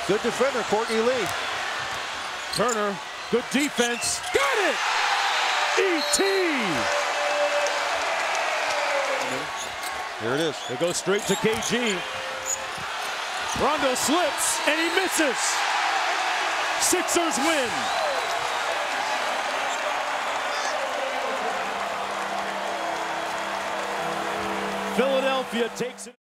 Good defender, Courtney Lee. Turner, good defense. Got it! E.T. Here it is. It goes straight to KG. Rondo slips, and he misses. Sixers win. Philadelphia takes it.